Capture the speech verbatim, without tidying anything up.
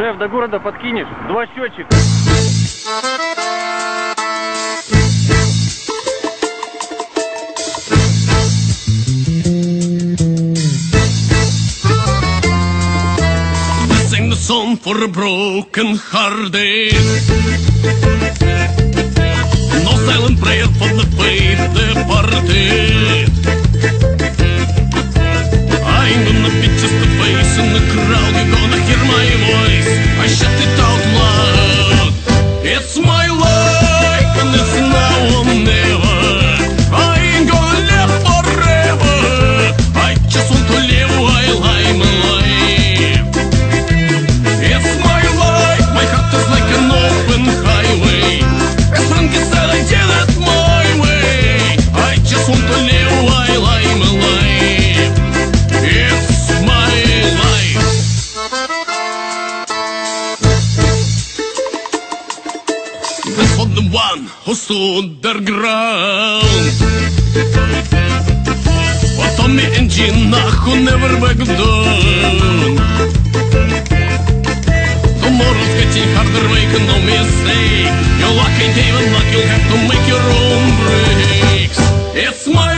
Шеф, до города подкинешь? Два счетчика. Sing the song for a broken hearted. No silent prayer for the faith departed. I ain't gonna be just a face in the crowd. You're gonna hear my voice. I shout it out loud. It's my life and it's now or never. I ain't gonna live forever. I just want to live while I'm alive. It's my life, my heart is like an open highway. As long as I did it my way, I just want to live while I'm alive. It's my life. This for the one who stood their ground. For Tommy and Gina who never back down. Tomorrow's getting harder, make no mistake. Your luck ain't even luck, you'll have to make your own breaks. It's my